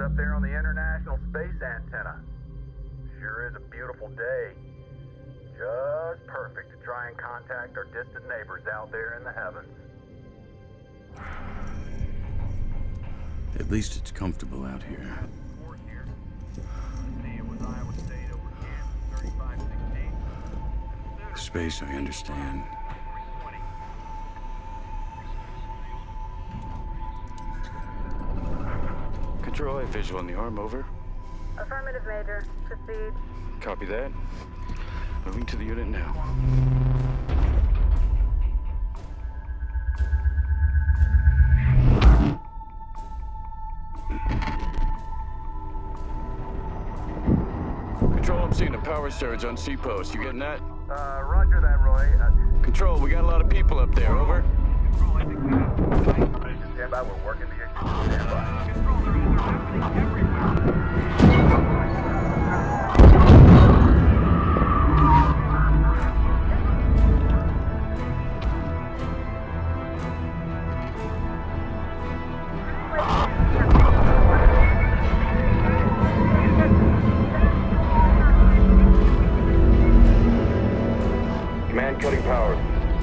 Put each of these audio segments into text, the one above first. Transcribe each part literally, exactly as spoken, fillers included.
up there on the International Space Antenna. Sure is a beautiful day. Just perfect to try and contact our distant neighbors out there in the heavens. At least it's comfortable out here. Space, I understand. Control, I visual on the arm, over. Affirmative, Major. Proceed. Copy that. Moving to the unit now. Control, I'm seeing a power surge on C-post. You getting that? Uh, roger that, Roy. Uh, Control, we got a lot of people up there, over. Control, I think we have... Stand by, we're working to get you. Stand by. Control, they're, they're happening everywhere. Command cutting power.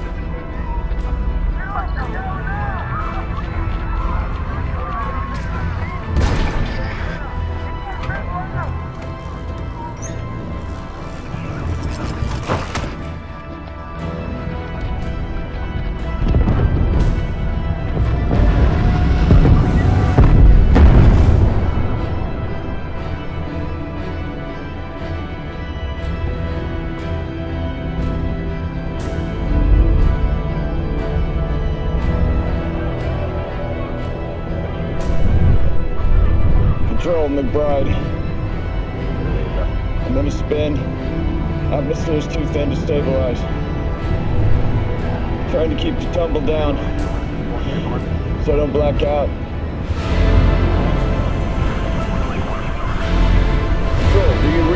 Control, McBride. I'm gonna spin. Atmosphere's too thin to stabilize. Trying to keep the tumble down so I don't black out. Control, do you